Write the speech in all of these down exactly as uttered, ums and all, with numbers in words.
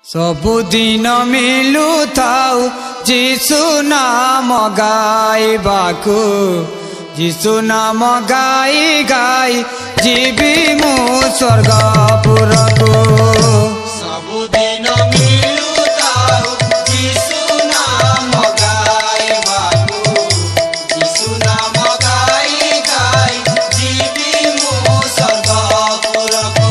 सबुदिन मिलु थाउ जीशु नाम गाइबाकु, जीशु नाम गाई गाई जीवी मु स्वर्गपुरकु। सबुदिन मिलु थाउ जीशु नाम गाइबाकु, जीशु नाम गाई गाई जीवी मु स्वर्गपुरकु।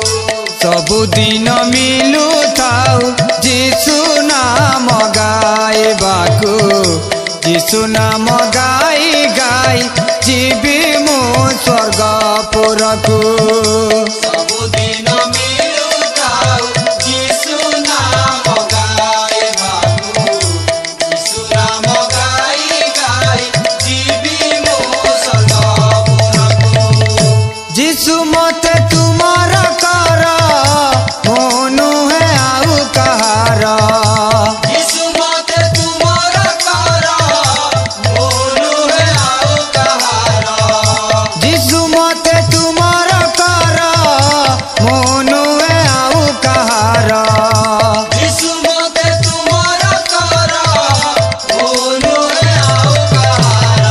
सबुदिन मिलु थाउ जीशु नाम गाइबाकु, जीशु नाम गाई गाई जीवी मु स्वर्गपुरकु। सबुदिन मिलु थाउ जीशु नाम गाइबाकु, जीशु नाम गाई गाई जीवी मु स्वर्गपुरकु। जीशु मते तुमार कर मोनु है आउ कहार, जीशु मते तुमार कर मोनु है आउ कहार। जीशु मते तुमार कर मोनु है आउ कहार। जीशु मते तुमार कर मोनु है आउ कहार।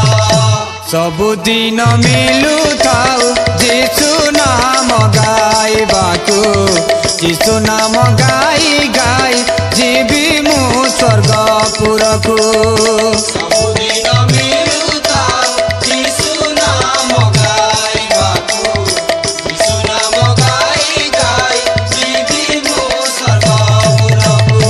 सबुदिन मिलु थाउ जीशु नाम गाइबाकु, जीशु नाम गाई गाई जीवी मु स्वर्गपुरकु। सबुदिन मिलु थाउ जीशु नाम गाइबाकु, जीशु नाम गाई गाई जीवी मु स्वर्गपुरकु।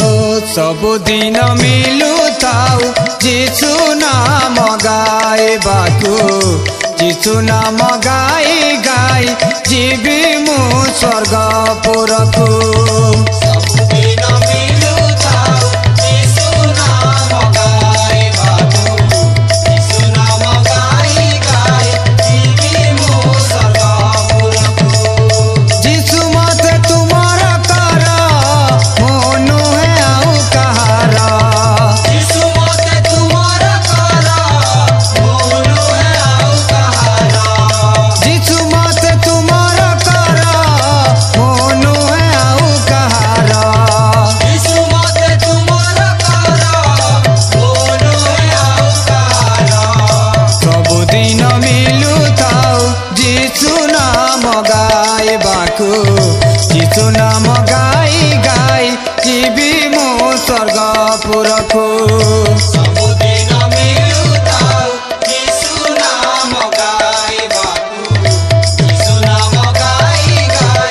सबुदिन मिलु थाउ जीशु नाम गाइबाकु, जीशु नाम गाई गाई जीवी मु स्वर्गपुरकु। सबुदिन मिलु थाउ जीशु नाम गाइबाकु, जीशु नाम गाई गाई जीवी मु स्वर्गपुरकु। जीशु मते तुमार कर मोनु है आउ कहार। जीशु मते तुमार कर मोनु है आउ कहार। जीशु मते तुमार कर मोनु है आउ कहार। जीशु मते तुमार कर मोनु है आउ कहार। सबुदिन मिलु थाउ जीशु नाम गाइबाकु, जीशु नाम